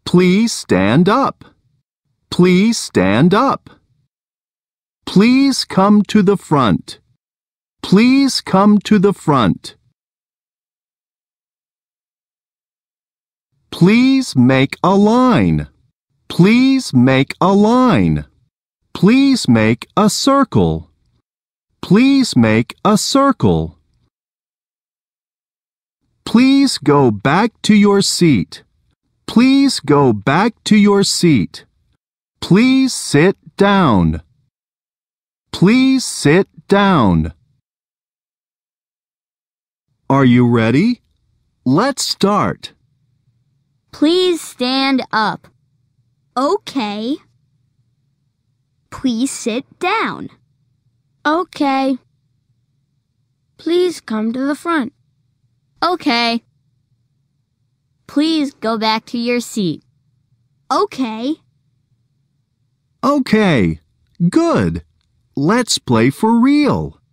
Please stand up. Please stand up. Please come to the front. Please come to the front. Please make a line. Please make a line. Please make a circle. Please make a circle. Please go back to your seat. Please go back to your seat. Please sit down. Please sit down. Are you ready? Let's start. Please stand up. Okay. Please sit down. Okay. Please come to the front. Okay. Please go back to your seat. Okay. Okay, good. Let's play for real.